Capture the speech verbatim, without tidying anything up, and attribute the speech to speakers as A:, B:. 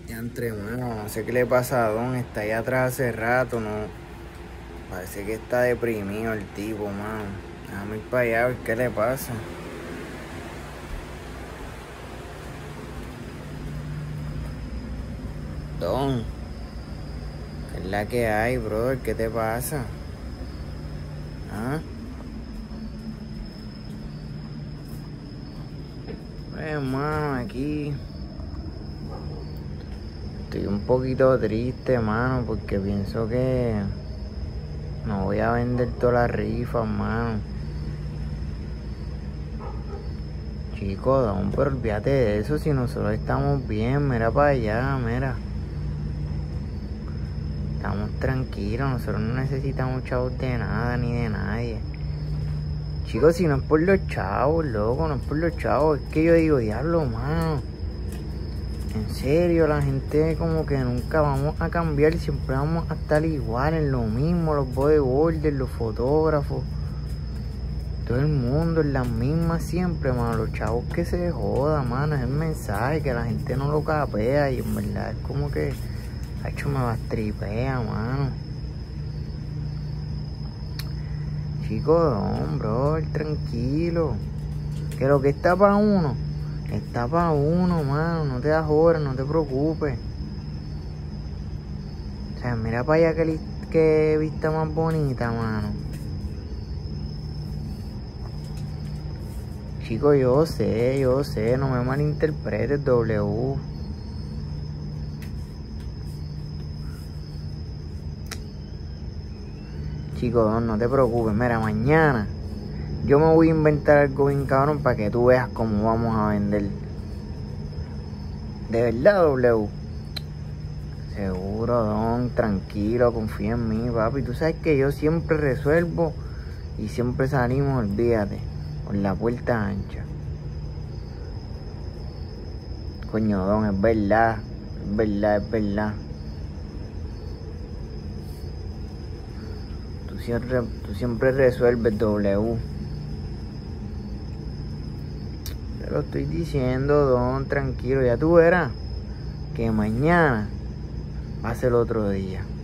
A: Ya entre mano, no sé qué le pasa a Don, está ahí atrás hace rato, no. Parece que está deprimido el tipo, mano. Déjame ir para allá a ver qué le pasa. Don, ¿qué es la que hay, brother? ¿Qué te pasa? ¿Ah? Pues, mano, aquí estoy un poquito triste, mano, porque pienso que no voy a vender todas las rifas, mano. Chico, Don, pero olvídate de eso, si nosotros estamos bien, mira para allá, mira. Estamos tranquilos, nosotros no necesitamos chavos de nada ni de nadie. Chicos, si no es por los chavos, loco, no es por los chavos, es que yo digo, diablo, mano. En serio, la gente como que nunca vamos a cambiar, siempre vamos a estar igual en lo mismo, los bodybuilders, los fotógrafos. Todo el mundo en las mismas siempre, mano. Los chavos que se jodan, mano. Es el mensaje que la gente no lo capea. Y en verdad es como que, hecho, me bastripea, mano. Chico, don, bro, tranquilo. Que lo que está para uno, está para uno, mano. No te das horas, no te preocupes. O sea, mira para allá que, que vista más bonita, mano. Chico, yo sé, yo sé, no me malinterpretes, W. Chico, no, no te preocupes, mira, mañana yo me voy a inventar algo bien cabrón para que tú veas cómo vamos a vender. De verdad, W. Seguro, don, tranquilo, confía en mí, papi. Tú sabes que yo siempre resuelvo y siempre salimos, olvídate, por la puerta ancha. Coño, don, es verdad, es verdad, es verdad. Tú siempre, tú siempre resuelves, W. Te lo estoy diciendo, don, tranquilo. Ya tú verás que mañana va a ser otro día.